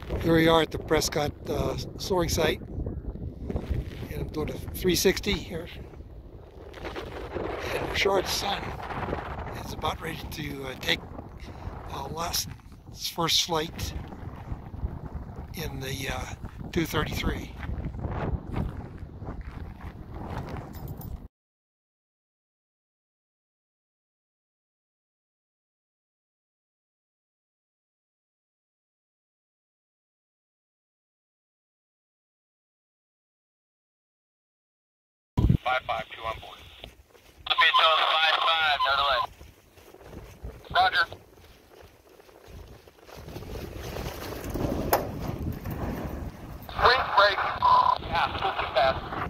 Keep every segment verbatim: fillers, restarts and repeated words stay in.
Here we are at the Prescott uh, soaring site, and I'm doing a three sixty here. And Richard's son is about ready to uh, take uh, Lassen's first flight in the uh, two thirty-three. five five, two on board. Copy, so five five, no delay. Roger. Wing brake. Yeah, still too fast.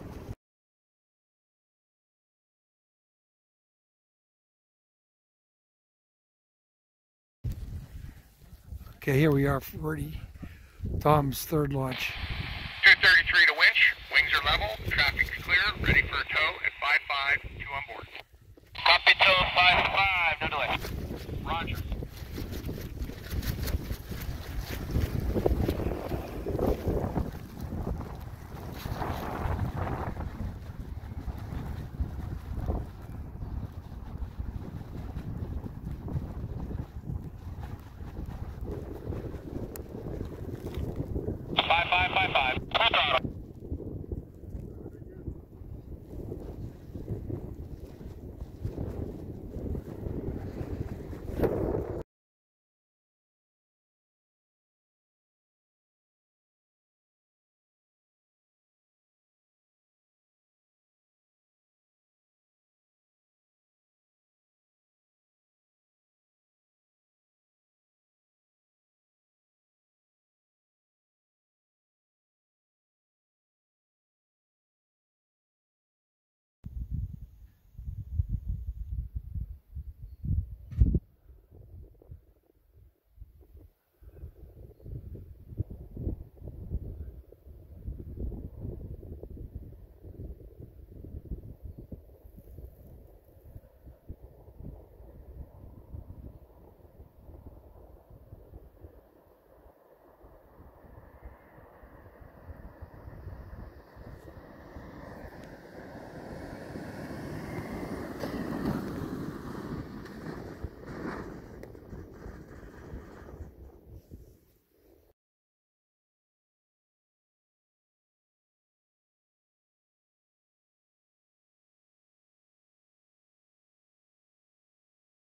Okay, here we are for Tom's third launch. two thirty-three to winch. Wings are level. Traffic's clear. Ready for a tow at five five, two on board. Copy, tow five five, no delay. Roger. Five five five five.